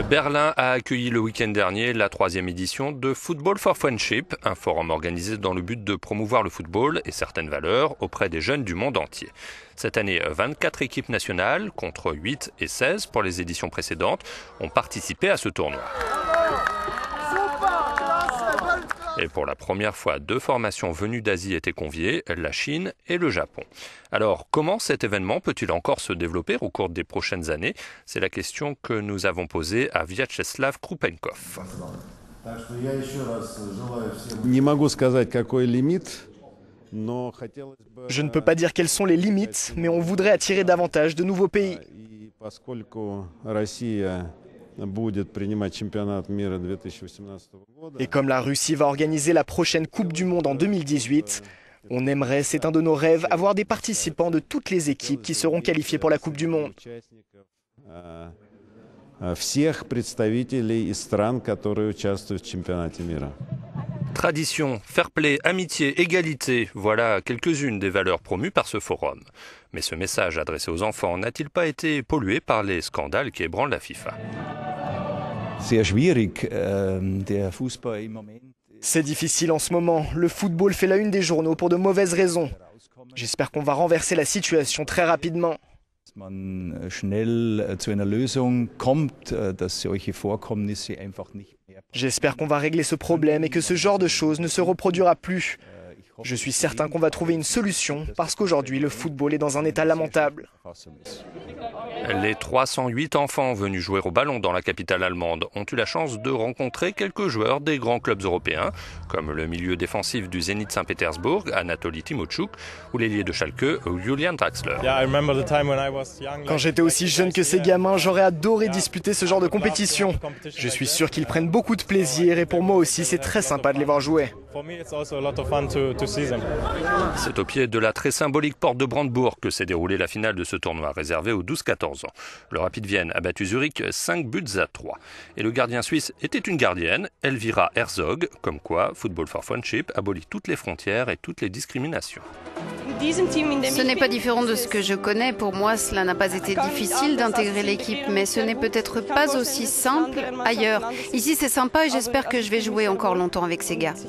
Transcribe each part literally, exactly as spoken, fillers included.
Berlin a accueilli le week-end dernier la troisième édition de Football for Friendship, un forum organisé dans le but de promouvoir le football et certaines valeurs auprès des jeunes du monde entier. Cette année, vingt-quatre équipes nationales, contre huit et seize pour les éditions précédentes, ont participé à ce tournoi. Et pour la première fois, deux formations venues d'Asie étaient conviées, la Chine et le Japon. Alors, comment cet événement peut-il encore se développer au cours des prochaines années? C'est la question que nous avons posée à Vyacheslav Krupenkov. Je ne peux pas dire quelles sont les limites, mais on voudrait attirer davantage de nouveaux pays. Et comme la Russie va organiser la prochaine Coupe du Monde en deux mille dix-huit, on aimerait, c'est un de nos rêves, avoir des participants de toutes les équipes qui seront qualifiées pour la Coupe du Monde. Tradition, fair play, amitié, égalité, voilà quelques-unes des valeurs promues par ce forum. Mais ce message adressé aux enfants n'a-t-il pas été pollué par les scandales qui ébranlent la FIFA ? C'est difficile en ce moment. Le football fait la une des journaux pour de mauvaises raisons. J'espère qu'on va renverser la situation très rapidement. J'espère qu'on va régler ce problème et que ce genre de choses ne se reproduira plus. Je suis certain qu'on va trouver une solution parce qu'aujourd'hui, le football est dans un état lamentable. Les trois cent huit enfants venus jouer au ballon dans la capitale allemande ont eu la chance de rencontrer quelques joueurs des grands clubs européens, comme le milieu défensif du Zénith Saint-Pétersbourg, Anatoly Timochouk, ou l'ailier de Schalke, Julian Draxler. Quand j'étais aussi jeune que ces gamins, j'aurais adoré disputer ce genre de compétition. Je suis sûr qu'ils prennent beaucoup de plaisir et pour moi aussi, c'est très sympa de les voir jouer. C'est au pied de la très symbolique porte de Brandebourg que s'est déroulée la finale de ce tournoi réservé aux douze quatorze ans. Le Rapid Vienne a battu Zurich cinq buts à trois. Et le gardien suisse était une gardienne, Elvira Herzog, comme quoi Football for Friendship abolit toutes les frontières et toutes les discriminations. Ce n'est pas différent de ce que je connais. Pour moi, cela n'a pas été difficile d'intégrer l'équipe, mais ce n'est peut-être pas aussi simple ailleurs. Ici, c'est sympa et j'espère que je vais jouer encore longtemps avec ces gars.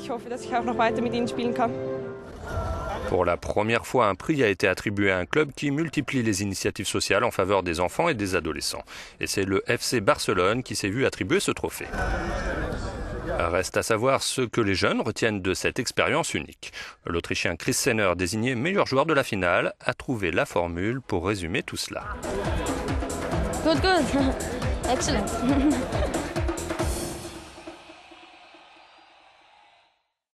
Pour la première fois, un prix a été attribué à un club qui multiplie les initiatives sociales en faveur des enfants et des adolescents. Et c'est le F C Barcelone qui s'est vu attribuer ce trophée. Reste à savoir ce que les jeunes retiennent de cette expérience unique. L'Autrichien Chris Senner, désigné meilleur joueur de la finale, a trouvé la formule pour résumer tout cela. Good, good. Excellent.